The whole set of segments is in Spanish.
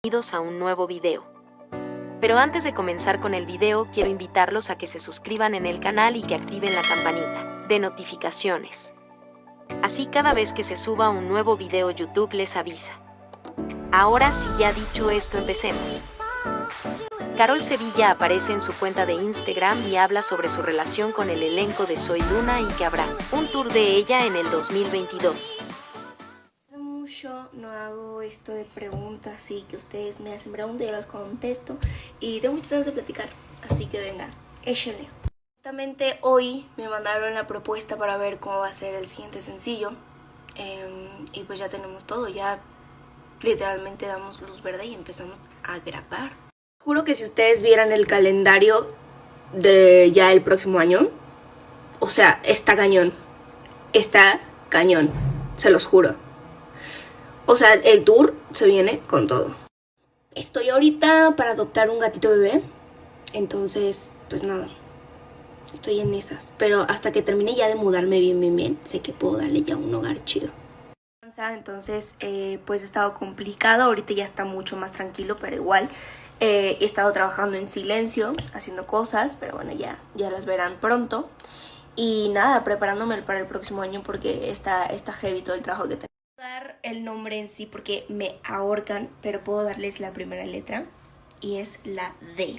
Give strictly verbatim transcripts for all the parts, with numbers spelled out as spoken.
Bienvenidos a un nuevo video. Pero antes de comenzar con el video, quiero invitarlos a que se suscriban en el canal y que activen la campanita de notificaciones. Así cada vez que se suba un nuevo video YouTube les avisa. Ahora sí, ya dicho esto, empecemos. Carol Sevilla aparece en su cuenta de Instagram y habla sobre su relación con el elenco de Soy Luna y que habrá un tour de ella en el dos mil veintidós. Hace mucho no hago esto de preguntas y que ustedes me hacen preguntas y yo las contesto y tengo muchas ganas de platicar, así que venga, échenle. Justamente hoy me mandaron la propuesta para ver cómo va a ser el siguiente sencillo eh, y pues ya tenemos todo, ya literalmente damos luz verde y empezamos a grabar. Juro que si ustedes vieran el calendario de ya el próximo año, o sea, está cañón, está cañón, se los juro. O sea, el tour se viene con todo. Estoy ahorita para adoptar un gatito bebé, entonces, pues nada, estoy en esas. Pero hasta que termine ya de mudarme bien, bien, bien, sé que puedo darle ya un hogar chido. Entonces, eh, pues ha estado complicado, ahorita ya está mucho más tranquilo, pero igual eh, he estado trabajando en silencio, haciendo cosas, pero bueno, ya, ya las verán pronto. Y nada, preparándome para el próximo año porque está, está heavy todo el trabajo que tengo. Dar el nombre en sí porque me ahorcan, pero puedo darles la primera letra y es la D.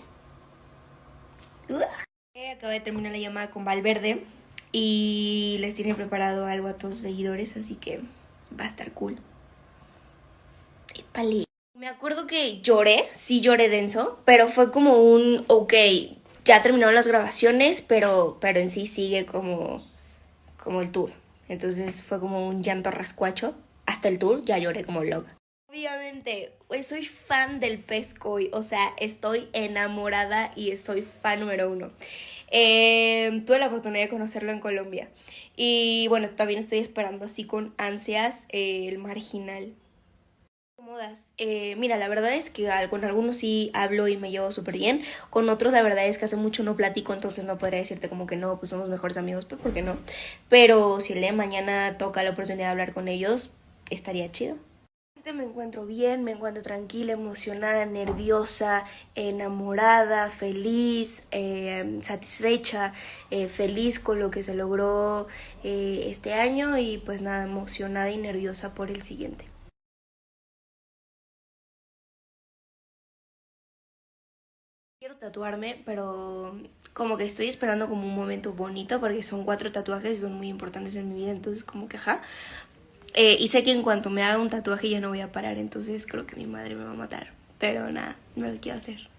Acabo de terminar la llamada con Valverde y les tiene preparado algo a todos los seguidores, así que va a estar cool. Épale. Me acuerdo que lloré, sí lloré denso, pero fue como un, ok, ya terminaron las grabaciones, pero, pero en sí sigue como, como el tour. Entonces fue como un llanto rascuacho. Hasta el tour ya lloré como loca. Obviamente, pues soy fan del Pescoy, o sea, estoy enamorada y soy fan número uno. Eh, tuve la oportunidad de conocerlo en Colombia. Y bueno, también estoy esperando así con ansias eh, el Marginal. Eh, mira, la verdad es que con algunos sí hablo y me llevo súper bien. Con otros la verdad es que hace mucho no platico, entonces no podría decirte como que no, pues somos mejores amigos, pues ¿por qué no? Pero si el día de mañana toca la oportunidad de hablar con ellos, estaría chido. Me encuentro bien, me encuentro tranquila, emocionada, nerviosa, enamorada, feliz, eh, satisfecha, eh, feliz con lo que se logró eh, este año y pues nada, emocionada y nerviosa por el siguiente. Quiero tatuarme, pero como que estoy esperando como un momento bonito porque son cuatro tatuajes y son muy importantes en mi vida, entonces como que ajá. Eh, y sé que en cuanto me haga un tatuaje ya no voy a parar, entonces creo que mi madre me va a matar. Pero nada, no lo quiero hacer.